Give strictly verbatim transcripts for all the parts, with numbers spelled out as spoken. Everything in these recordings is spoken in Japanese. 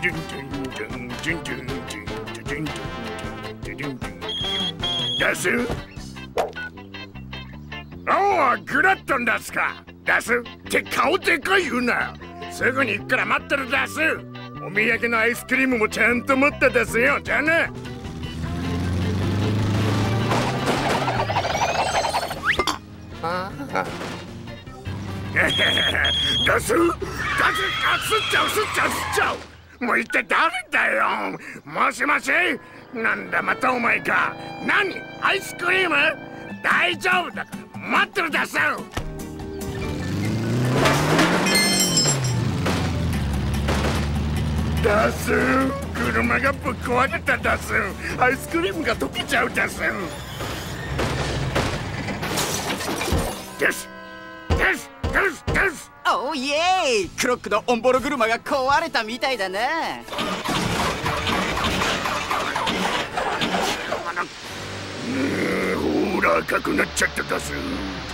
出す？おお、グラットン出すか。出すって顔でかい言うな。すぐに行くから待ってる。出す。お土産のアイスクリームもちゃんと持って出すよ。じゃあね。出す出す出すっちゃうすっちゃうすっちゃう。もう一体誰だよ。もしもし、なんだまたお前か。何アイスクリーム？大丈夫だから待ってる。出す出す。車がぶっ壊れた。出す。アイスクリームが溶けちゃう。出すですですですです。 おーイエーイ。クロックのオンボロ車が壊れたみたいだな。 ほら赤くなっちゃった。出す。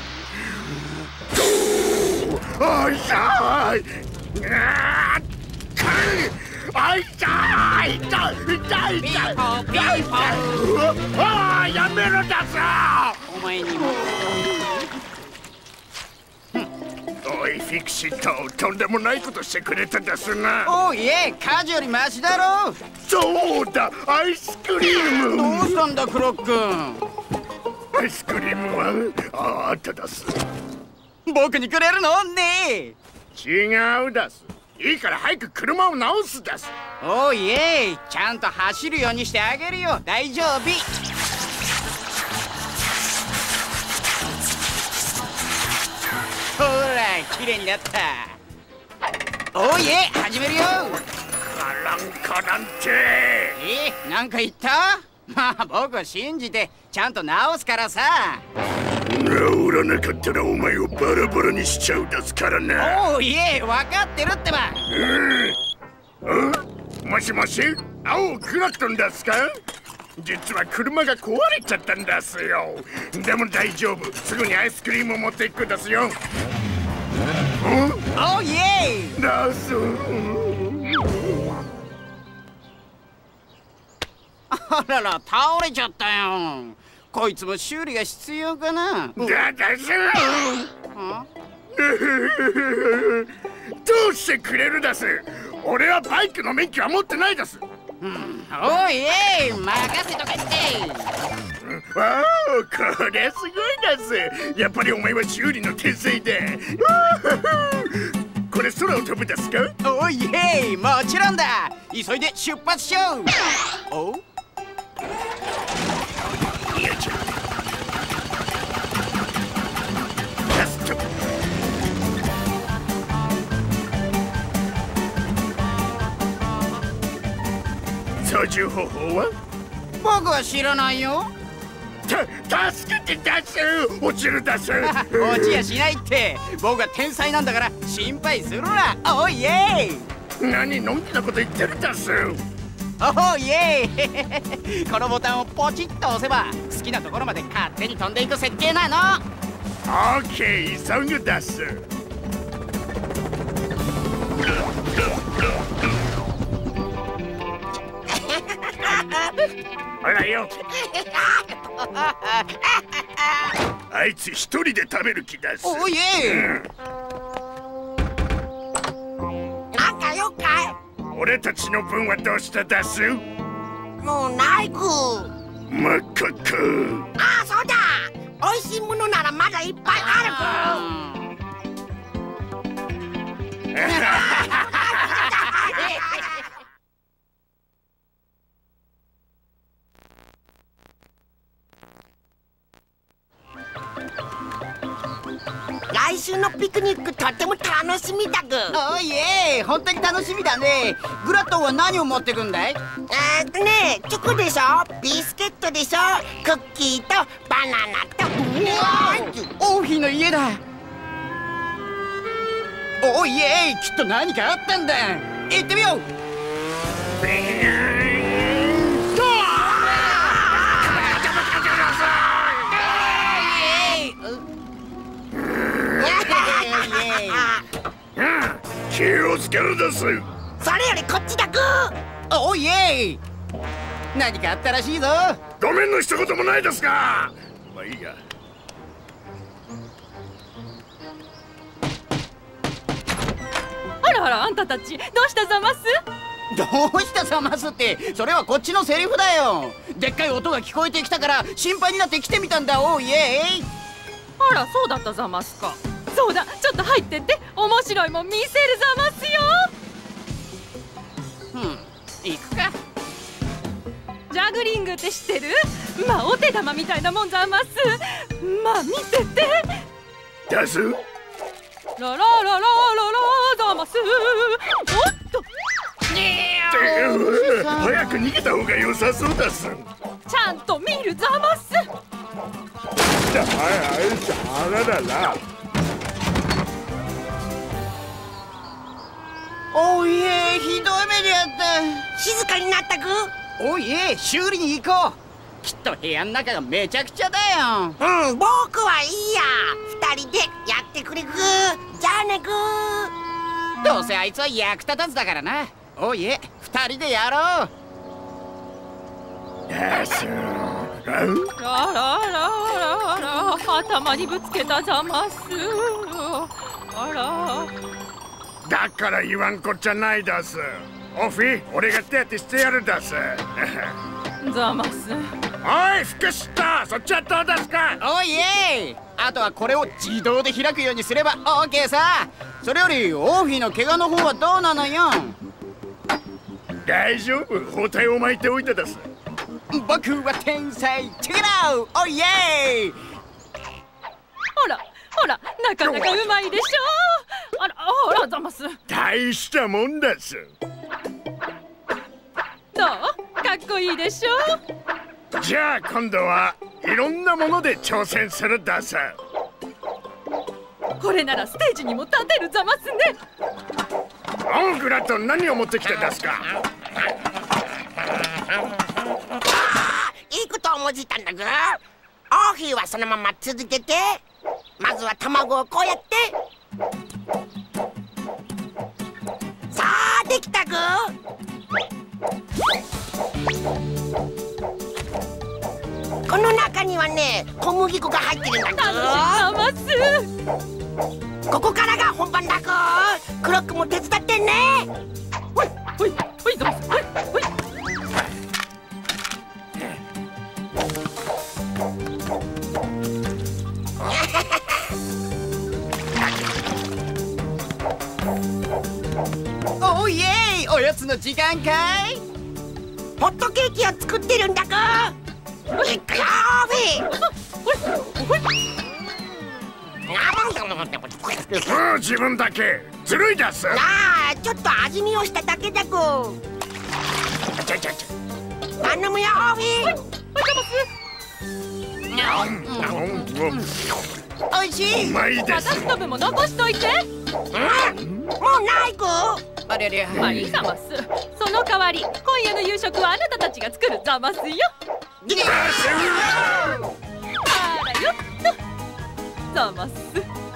あいたい。あいたい。痛い痛い痛い。 ピーポーピーポー。 ああ、やめろ。出す。 お前にも。 おいフィクシット、とんでもないことしてくれた。ですな。 おいえ、火事よりマシだろ。 そうだ、アイスクリーム。 どうしたんだクロック。 アイスクリームはああった。だす。 僕にくれるのねえ。違う。だす。いいから早く車を直す。だす。 おいえ、ちゃんと走るようにしてあげるよ。大丈夫。ほら、綺麗になった。おいえ、始めるよ。 カランカランって。 え、なんか言った？まあ僕を信じてちゃんと直すからさ。 直らなかったらお前をバラバラにしちゃう。ですからな。 おいえ、分かってるってば。 うん、もしもし、青クラクトンですか？実は車が壊れちゃったんですよ。でも大丈夫。すぐにアイスクリームを持っていくんですよ。 おいえ。 だす。 あらら、倒れちゃったよ。こいつも修理が必要かな。 だだす。どうしてくれるです？俺はバイクの免許は持ってないです。 うん、おいえ、任せとけって。 わあ、これすごいです。やっぱりお前は修理の天才だ。これ空を飛ぶですか？ おいえ、もちろんだ。急いで出発しよう。おう、 よいしょ。ラスト。操縦方法は？ 僕は知らないよ。 た、助けて出す。落ちる出す。 落ちやしないって。僕は天才なんだから心配するな。おいえ。 何のんきなこと言ってる出す。 おいえ。このボタンをポチッと押せば好きなところまで勝手に飛んでいく設計なの。 オッケー、急ぐ出す。ほらよ。あいつ一人で食べる気だす。 おいえ、うん、 仲良かい。 俺たちの分はどうしただす？ もうないく。 真っ赤っか。 ああ、そうだ。美味しいものならまだいっぱいあるく。来週のピクニックとっても楽しみだぐ。 おいえ、本当に楽しみだね。グラットンは何を持ってくんだい？ えーっとね、チョコでしょ、ビスケットでしょ、クッキーとバナナと。うわ王妃の家だ。おいえ、きっと何かあったんだ。行ってみよう。 気をつけるです。 それよりこっちだぐ。 おいえい。何かあったらしいぞ。 ごめんの一言もないですか。まあいいや。 あらあら、あんたたちどうしたざます？ どうしたざますって、それはこっちのセリフだよ。でっかい音が聞こえてきたから心配になって来てみたんだ。おいえい。 あら、そうだったざますか。そうだ、ちょっと入ってって、面白いもん見せるざますよ。 うん、行くか。 ジャグリングって知ってる？まあお手玉みたいなもんざます。まあ見てて。 出す。 ララララララざます。おっと。 早く逃げた方が良さそうだす。 ちゃんと見るざます。 はいはい、あららら。 おいえ、ひどい目にあった。 静かになったぐ。 おいえ、修理に行こう。きっと部屋の中がめちゃくちゃだよ。 うん、僕はいいや。二人でやってくれぐ。じゃあねぐ。 どうせあいつは役立たずだからな。おいえ、二人でやろう。 出す。 ラララララ、頭にぶつけたざます。あら。 だから言わんこっちゃないだす。オフィ、俺が手当てしてやるだす。 ざます。 おい、福下、そっちはどうですか。 おいえい。あとはこれを自動で開くようにすればオーケーさ。それよりオーフィーの怪我の方はどうなのよ。 大丈夫、包帯を巻いておいただす。 僕は天才チェケラウ。おいえい。 ほらほら、なかなかうまいでしょ。あらほらざます。 大したもんだす。 どう？かっこいいでしょ。 じゃあ今度はいろんなもので挑戦するだす。 これならステージにも立てるざますね。 オングラと何を持ってきてだすか。 いいこと思いついたんだぐ。オーヒーはそのまま続けて。まずは卵をこうやって。さあできたぐ。この中にはね、小麦粉が入ってるんだぐ。 楽しいざます。 ここからが本番だぐ。クロックも手伝ってね。 ほいほいほいざます。ほいほい。 おいえい、おやつの時間かい。 ホットケーキを作ってるんだぐ。いくよーフィー。 もう自分だけずるいだす。 ああ、ちょっと味見をしただけだぐ。 ちゃちゃちゃ。 頼むよーフィー。 おいしい。 うまいです。 私の分も残しといて。 うん、もうないぐ。 ありゃりゃ。 まあいいざます。その代わり今夜の夕食はあなたたちが作るざますよ。あらよっとざます。